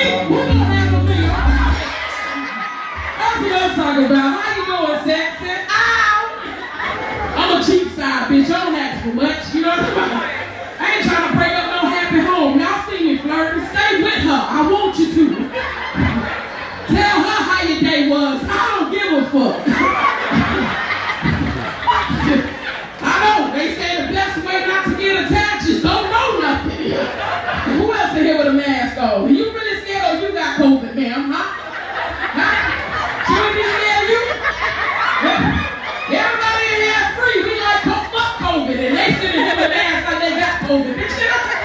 Who gonna handle me? That's what I'm talking about. How you doing, sexy? Ow! I'm a cheap side bitch. I don't ask for much. You know what I'm saying? I ain't trying to break up no happy home. Y'all see me flirting. Stay with her. I want you to. Tell her how your day was. I don't give a fuck. I know. They say the best way not to get attached is don't know nothing. Who else in here with a mask on? You really scared or you got COVID, ma'am? Huh? Should we be scared of you? Everybody in here is free. We like fuck COVID. And they sitting here with masks like they got COVID. Bitch, shit up.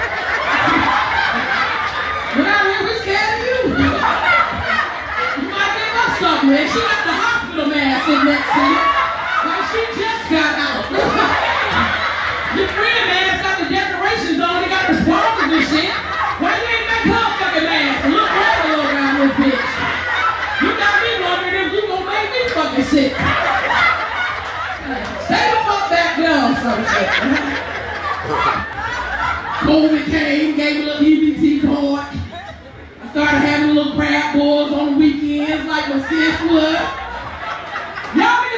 But out here, we scared of you. You might give us something, man. She got the hospital mask in next to you. Like she just got out. Your friend mask got the decorations on. They got the sponsors and shit. Why you ain't make her fucking mask and look regular around this bitch? You got me wondering if you gonna make me fucking sick. Stay the fuck back down, some shit. COVID came, gave me a little EBT card. I started having little crab boils on the weekends like my sis would. Y'all